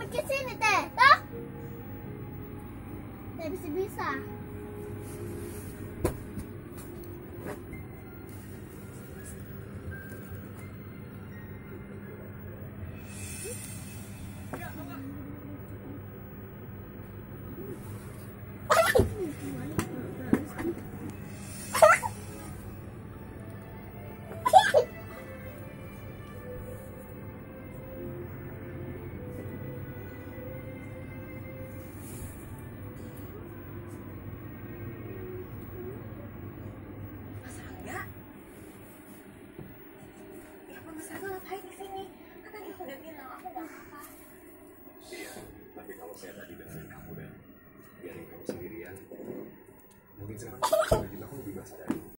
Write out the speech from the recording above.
ke sini teh, toh? Teh bisa. Saya tadi dengerin kamu dan biarin kamu sendirian. Mungkin sekarang aku